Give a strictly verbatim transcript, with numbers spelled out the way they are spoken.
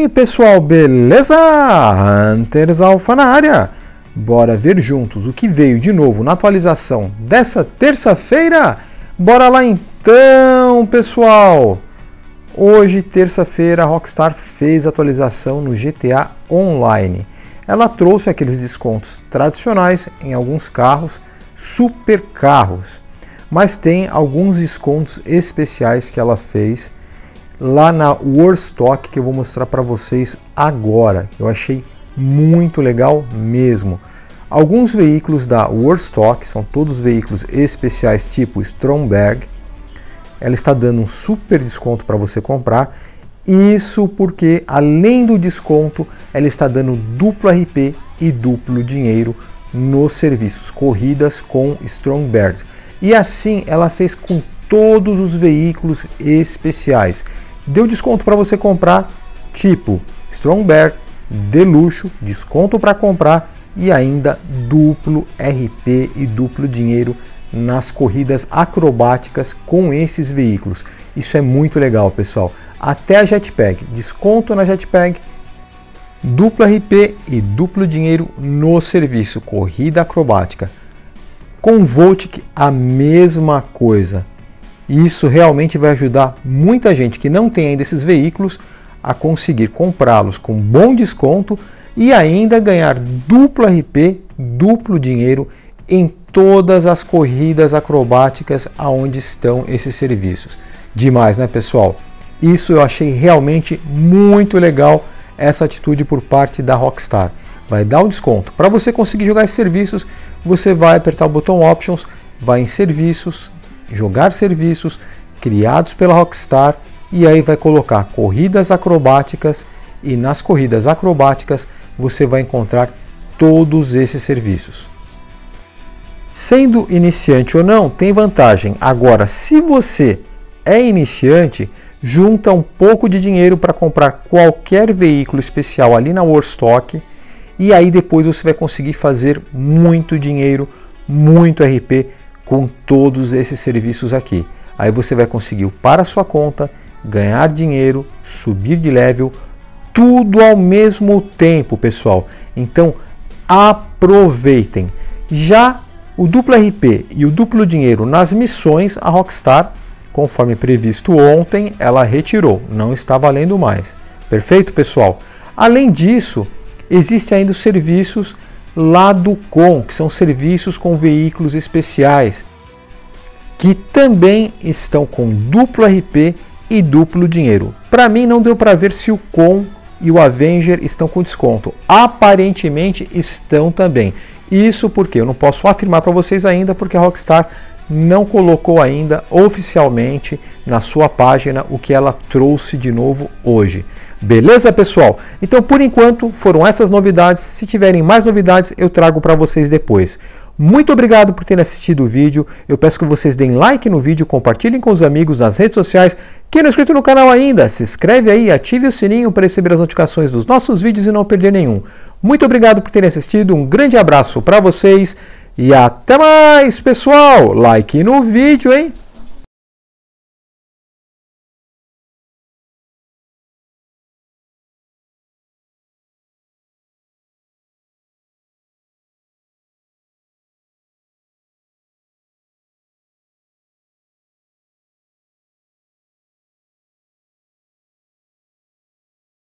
aí, pessoal, beleza? Hunters Alpha na área. Bora ver juntos o que veio de novo na atualização dessa terça-feira? Bora lá então, pessoal! Hoje, terça-feira, a Rockstar fez atualização no G T A Online. Ela trouxe aqueles descontos tradicionais em alguns carros, super carros, mas tem alguns descontos especiais que ela fez lá na Warstock que eu vou mostrar para vocês agora. Eu achei muito legal mesmo. Alguns veículos da Warstock, são todos veículos especiais tipo Stromberg, ela está dando um super desconto para você comprar. Isso porque, além do desconto, ela está dando duplo R P e duplo dinheiro nos serviços corridas com Stromberg. E assim ela fez com todos os veículos especiais. Deu desconto para você comprar tipo Stromberg, de luxo, desconto para comprar e ainda duplo R P e duplo dinheiro nas corridas acrobáticas com esses veículos. Isso é muito legal, pessoal. Até a Jetpack, desconto na Jetpack, duplo R P e duplo dinheiro no serviço corrida acrobática. Com Voltic a mesma coisa. Isso realmente vai ajudar muita gente que não tem ainda esses veículos a conseguir comprá-los com bom desconto e ainda ganhar duplo R P, duplo dinheiro em todas as corridas acrobáticas aonde estão esses serviços. Demais, né, pessoal? Isso eu achei realmente muito legal, essa atitude por parte da Rockstar. Vai dar um desconto. Para você conseguir jogar esses serviços, você vai apertar o botão Options, vai em Serviços, Jogar serviços criados pela Rockstar e aí vai colocar corridas acrobáticas e nas corridas acrobáticas você vai encontrar todos esses serviços. Sendo iniciante ou não, tem vantagem. Agora, se você é iniciante, junta um pouco de dinheiro para comprar qualquer veículo especial ali na Warstock e aí depois você vai conseguir fazer muito dinheiro, muito R P com todos esses serviços aqui. Aí você vai conseguir upar a sua conta, ganhar dinheiro, subir de level, tudo ao mesmo tempo, pessoal. Então aproveitem. Já o duplo R P e o duplo dinheiro nas missões, a Rockstar, conforme previsto ontem, ela retirou, não está valendo mais. Perfeito, pessoal? Além disso, existem ainda os serviços lá do Com, que são serviços com veículos especiais, que também estão com duplo R P e duplo dinheiro. Para mim não deu para ver se o Com e o Avenger estão com desconto. Aparentemente estão também. Isso porque eu não posso afirmar para vocês ainda, porque a Rockstar não colocou ainda oficialmente na sua página o que ela trouxe de novo hoje. Beleza, pessoal? Então, por enquanto, foram essas novidades. Se tiverem mais novidades, eu trago para vocês depois. Muito obrigado por terem assistido o vídeo. Eu peço que vocês deem like no vídeo, compartilhem com os amigos nas redes sociais. Quem não é inscrito no canal ainda, se inscreve aí, ative o sininho para receber as notificações dos nossos vídeos e não perder nenhum. Muito obrigado por terem assistido, um grande abraço para vocês e até mais, pessoal! Like no vídeo, hein?